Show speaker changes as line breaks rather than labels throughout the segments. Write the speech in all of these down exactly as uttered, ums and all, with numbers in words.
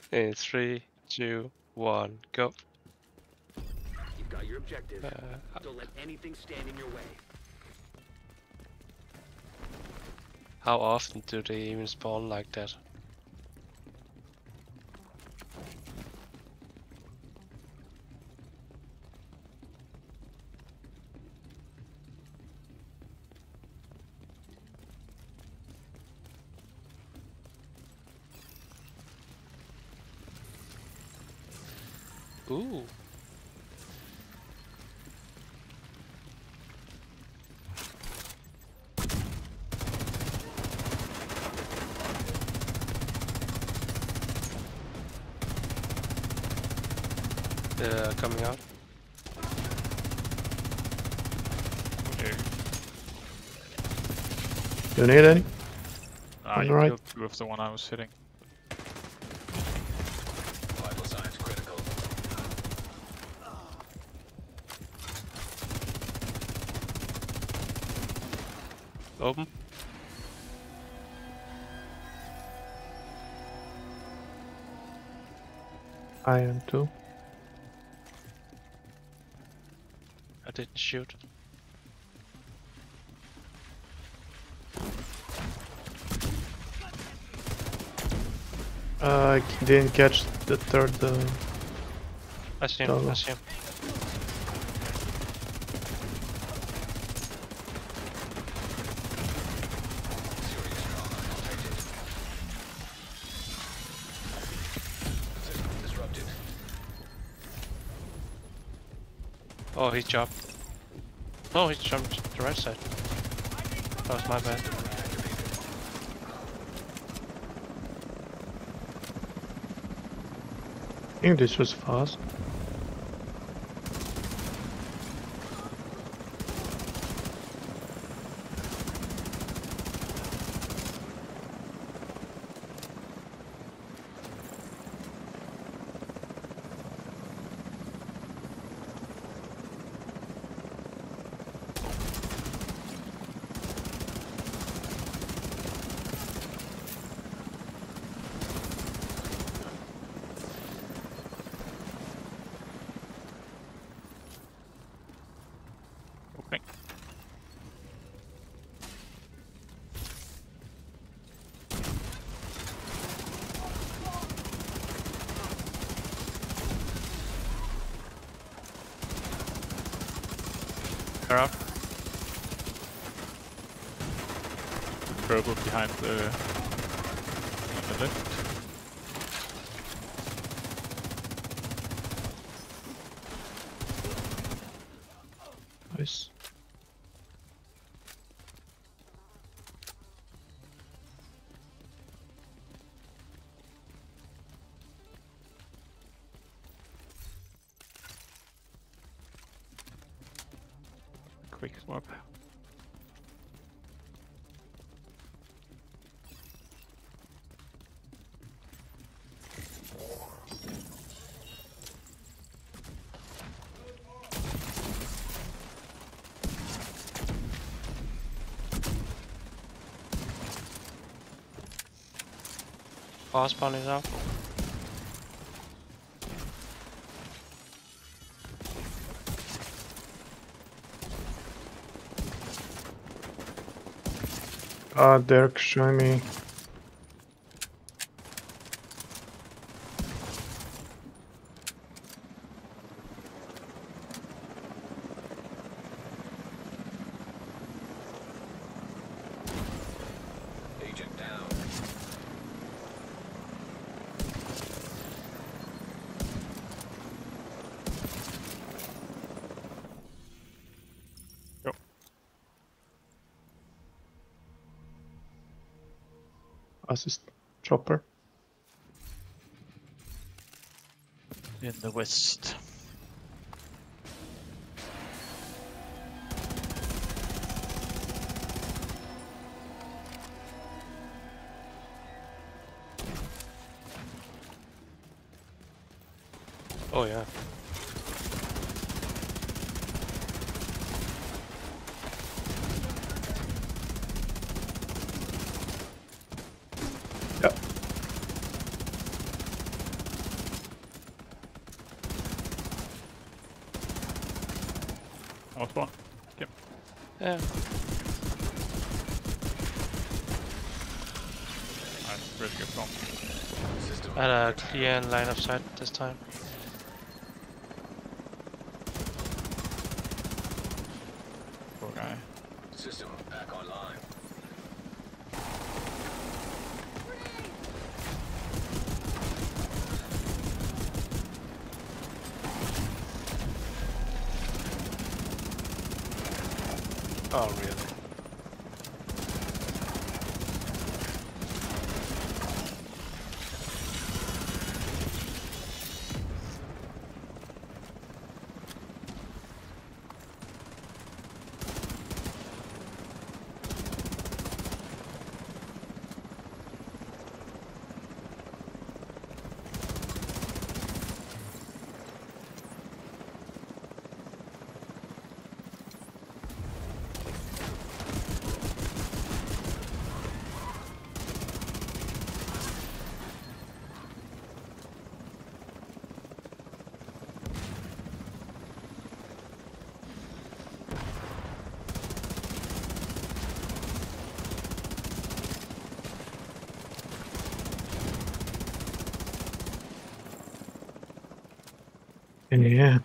In three, two, one, go.
You've got your objective.
Uh,
Don't let anything stand in your way.
how often do they even spawn like that? Ooh. Uh, coming out.
Okay.
Do you need any?
Ah,
On
you
the right.
killed two of the one I was hitting.
Vital signs critical.
Open.
I am too.
I didn't shoot.
Uh, I didn't catch the third. Uh,
I see him.
Doggo.
I see him.
Disrupted.
Oh, he jumped. No, he jumped to the right side. That was my bad.
I think this was fast.
Okay.
They're out.
Purple behind the on the left.
Nice.
Quick swap.
Fast spawn is out.
Ah, Dirk, show me.
Agent down.
Go.
Assist chopper.
In the west.
Oh yeah.
Yep.
North one. Yep.
Yeah.
Nice, really good bomb.
System
And
under
a
attack.
clear line of sight this time.
Poor guy.
System back online.
Oh, really?
Yeah.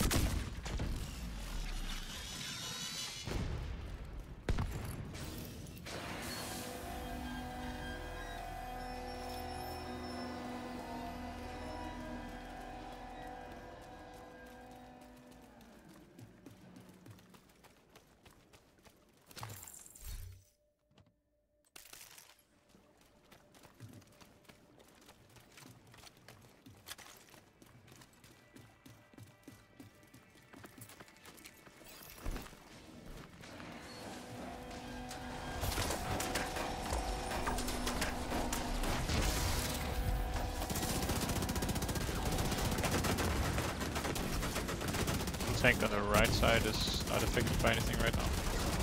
The tank on the right side is not affected by anything right now.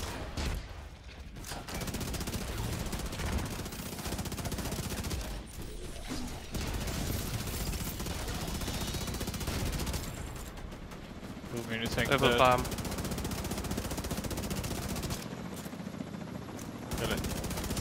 Blue mini tank
Double
dead.
bomb.
Kill it.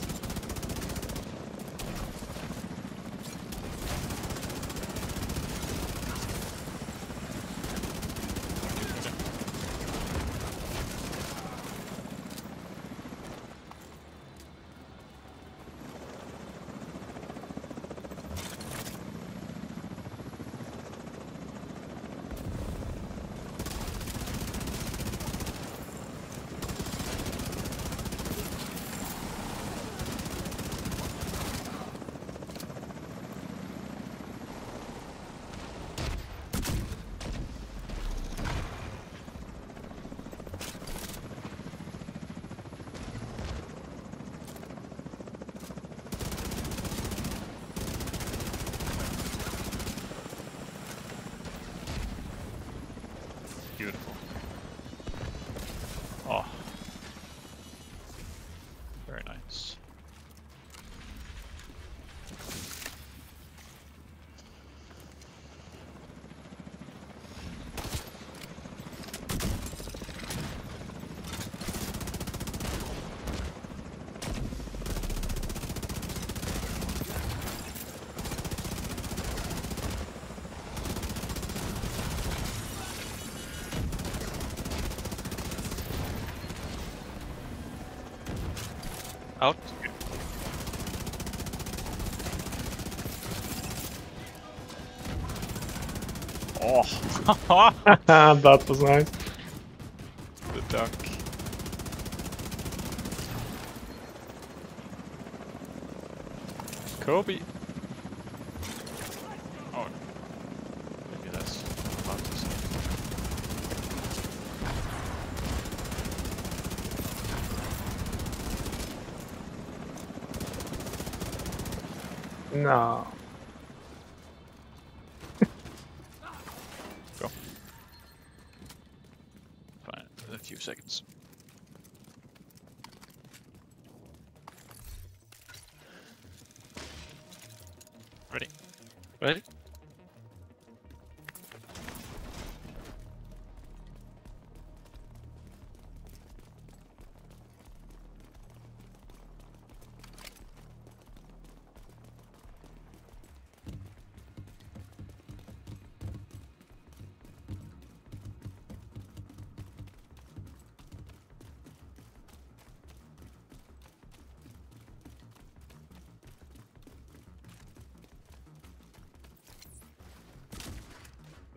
Beautiful. Oh. Very nice.
Out.
Oh.
That was nice.
The duck. Kobe. Oh, maybe that's about to say.
No.
Go. Fine, in a few seconds. Ready?
Ready?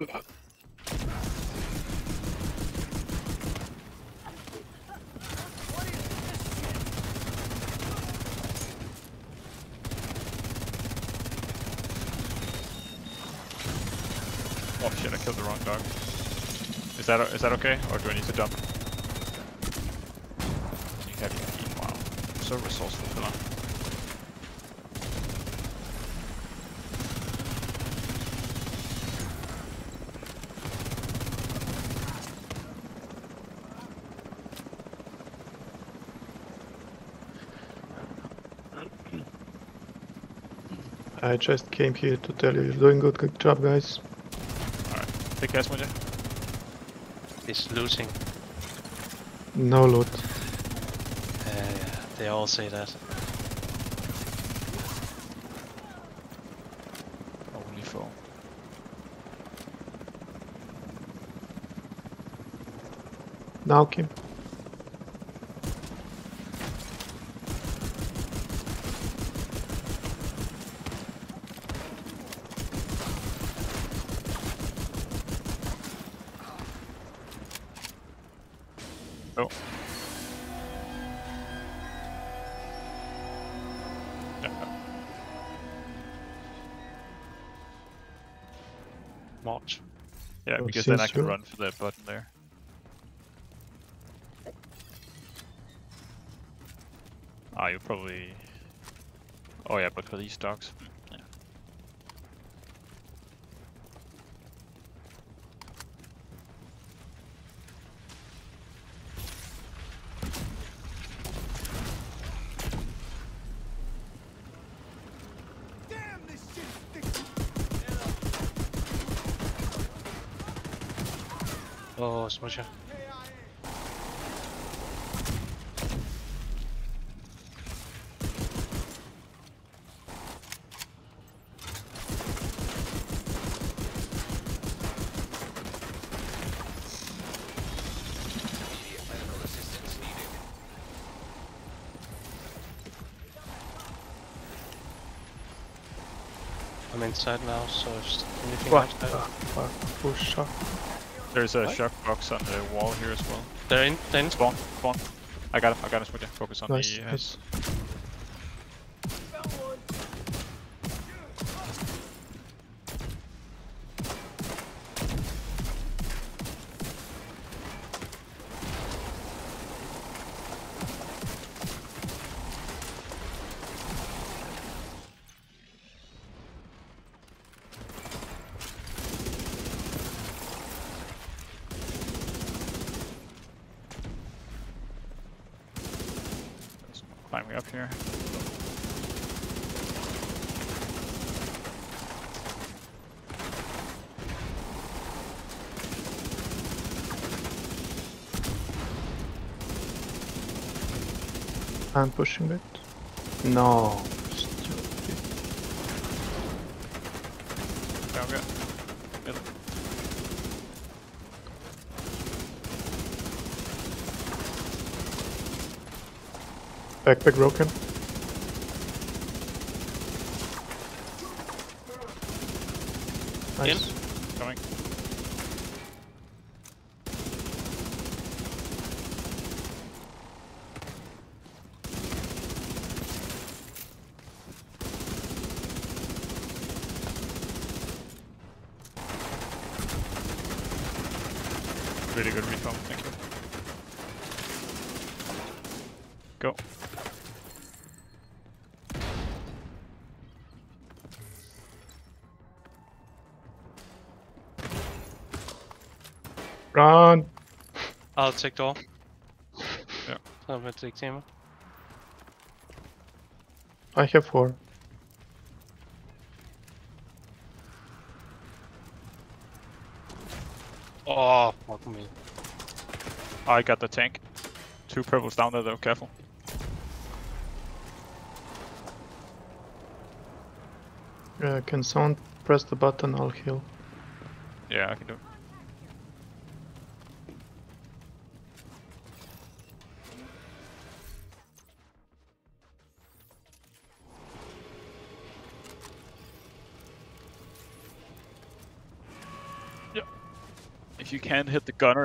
Oh shit, I killed the wrong dog. Is that is that okay, or do I need to jump? You have your key. Wow, so resourceful, fella.
I just came here to tell you you're doing good, good job, guys.
Alright, take care, Smudger.
He's losing.
No loot.
Uh, yeah, they all say that.
Only four.
Now, Kim.
Oh. Yeah.
March.
Yeah,
Oh,
because then I
since
can
you-
run for the button there. Ah, you probably. Oh yeah, but for these dogs. Hmm, yeah.
Oh, Smudger.
Immediate medical assistance needed.
I'm inside now, so if anything
What
outside.
the fuck? Who shot?
There's a
What?
shock box on the wall here as well.
They're in. They're in.
Spawn, spawn. I got him. I got him. Smudger. Focus on
Nice,
the. Uh,
nice.
climbing up here.
I'm pushing it. No. Stupid.
Down, go. Middle.
Backpack broken. Nice.
Coming. Really good recon, thank you. Go.
Run!
I'll take door.
Ja.
I'm gonna take team.
I have four.
Oh, fuck me.
I got the tank. Two purples down there though, careful.
Uh, can someone press the button? I'll heal.
Yeah, I can do it. Yeah. if you can hit the gunner.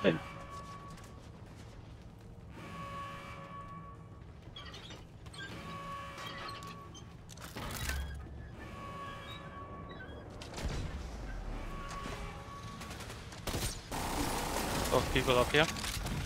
Both people up here.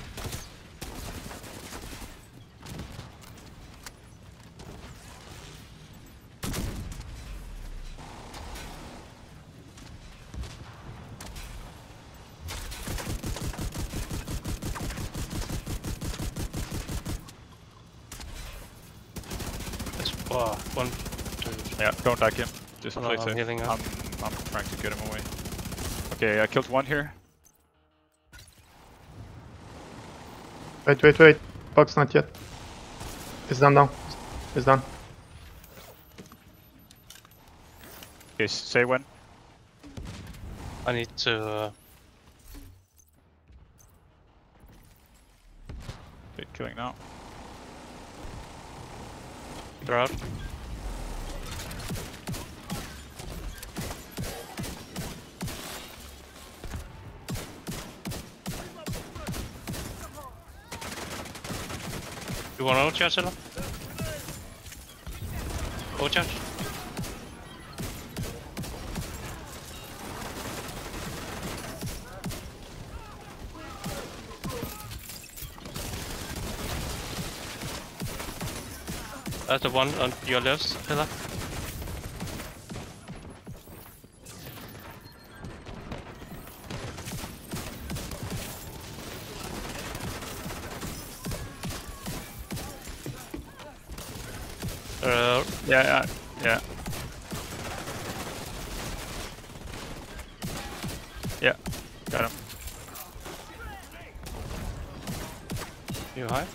There's oh, one, two.
Yeah, don't attack him. Just
Oh, no,
play
I'm
safe.
healing up.
I'm, I'm trying to get him away. Okay, I killed one here.
Wait, wait, wait. Box not yet. It's done now. It's done.
Okay, s- say when.
I need to. Uh,
Okay, killing now.
they're out. You want to charge, Silla? Oh, charge. That's the one on your left, Silla. Uh,
Yeah, yeah, yeah. Yeah, got him.
you high?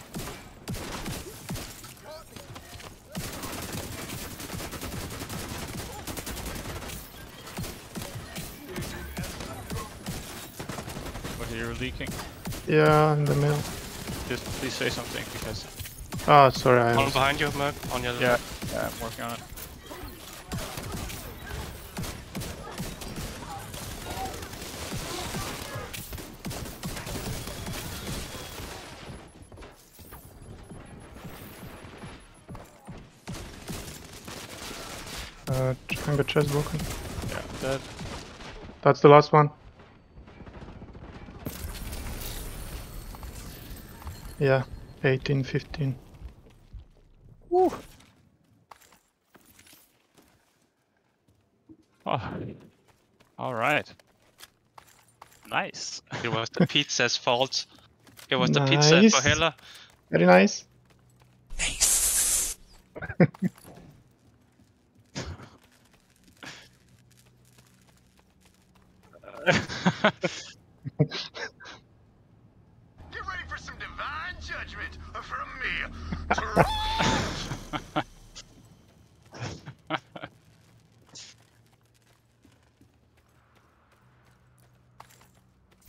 Okay, you're leaking.
Yeah, in the middle.
Just please say something because.
Ah, sorry. I
One
was...
behind you, Merc, on your
Yeah,
left.
yeah, I'm working on it.
Uh, triangle chest broken.
Yeah, dead.
That's the last one. Yeah, eighteen, fifteen.
Woo. Oh. All right. Nice.
It was the pizza's fault. It was the pizza
Nice.
for Hella.
Very nice.
Get ready for some divine judgment from me.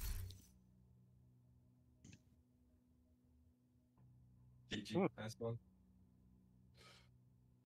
G G, nice one.